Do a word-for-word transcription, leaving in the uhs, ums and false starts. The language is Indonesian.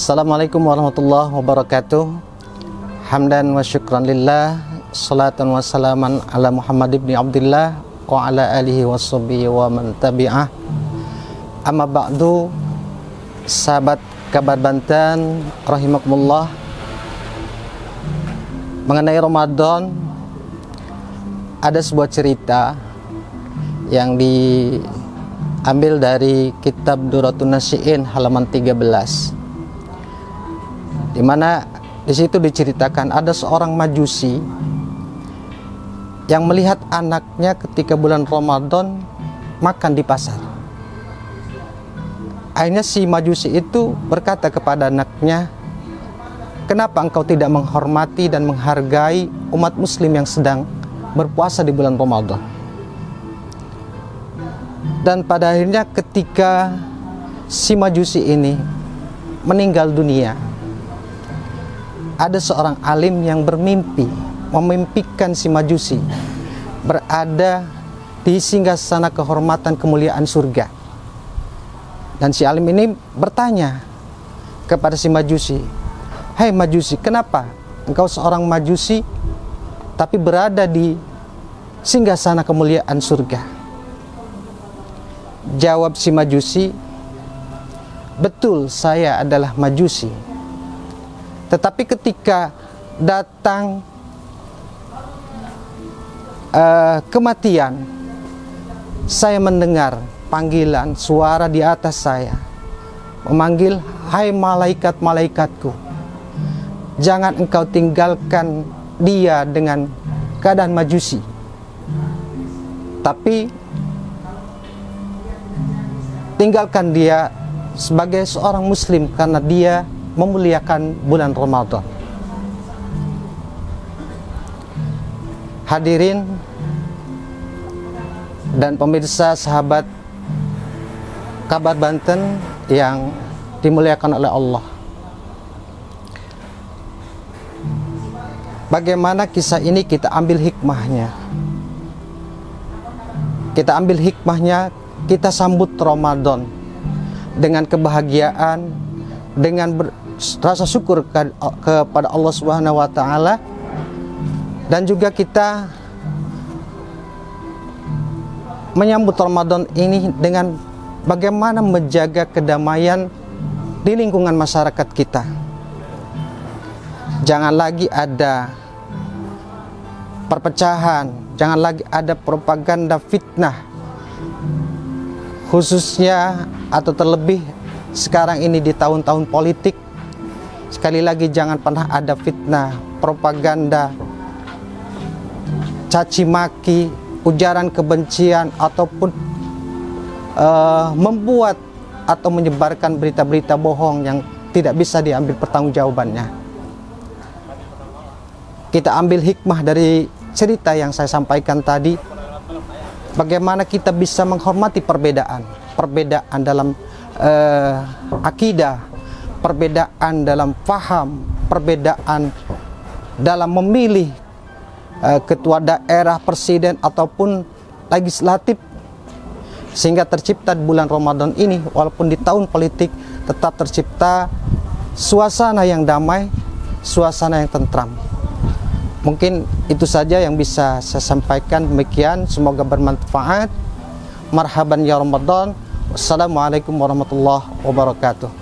Assalamualaikum warahmatullahi wabarakatuh. Hamdan wa syukran lillah, salatan wa salaman ala Muhammad ibn Abdullah wa ala alihi wa sahbihi wa man tabi'ah. Amma ba'du, sahabat kabar Banten rahimakumullah. Mengenai Ramadan, ada sebuah cerita yang diambil dari kitab Duratun Nasihin halaman tiga belas, di mana di situ diceritakan ada seorang majusi yang melihat anaknya ketika bulan Ramadan makan di pasar. Akhirnya si majusi itu berkata kepada anaknya, "Kenapa engkau tidak menghormati dan menghargai umat muslim yang sedang berpuasa di bulan Ramadan?" Dan pada akhirnya ketika si majusi ini meninggal dunia, ada seorang alim yang bermimpi, memimpikan si majusi berada di singgasana kehormatan kemuliaan surga. Dan si alim ini bertanya kepada si majusi, "Hai majusi, kenapa engkau seorang majusi tapi berada di singgasana kemuliaan surga?" Jawab si majusi, "Betul, saya adalah majusi. Tetapi ketika datang uh, kematian, saya mendengar panggilan suara di atas saya memanggil, 'Hai malaikat-malaikatku, jangan engkau tinggalkan dia dengan keadaan majusi, tapi tinggalkan dia sebagai seorang muslim karena dia memuliakan bulan Ramadan.'" Hadirin dan pemirsa sahabat kabar Banten yang dimuliakan oleh Allah, bagaimana kisah ini kita ambil hikmahnya? Kita ambil hikmahnya, kita sambut Ramadan dengan kebahagiaan, dengan ber, rasa syukur ke, kepada Allah Subhanahu wa taala, dan juga kita menyambut Ramadan ini dengan bagaimana menjaga kedamaian di lingkungan masyarakat kita. Jangan lagi ada perpecahan, jangan lagi ada propaganda fitnah, khususnya atau terlebih sekarang ini di tahun-tahun politik. Sekali lagi, jangan pernah ada fitnah, propaganda, caci maki, ujaran kebencian, ataupun uh, membuat atau menyebarkan berita-berita bohong yang tidak bisa diambil pertanggungjawabannya. Kita ambil hikmah dari cerita yang saya sampaikan tadi, bagaimana kita bisa menghormati perbedaan, perbedaan dalam uh, akidah, perbedaan dalam faham, perbedaan dalam memilih uh, ketua daerah, presiden, ataupun legislatif, sehingga tercipta di bulan Ramadan ini, walaupun di tahun politik, tetap tercipta suasana yang damai, suasana yang tentram. Mungkin itu saja yang bisa saya sampaikan. Demikian, semoga bermanfaat. Marhaban ya Ramadan. Wassalamualaikum warahmatullahi wabarakatuh.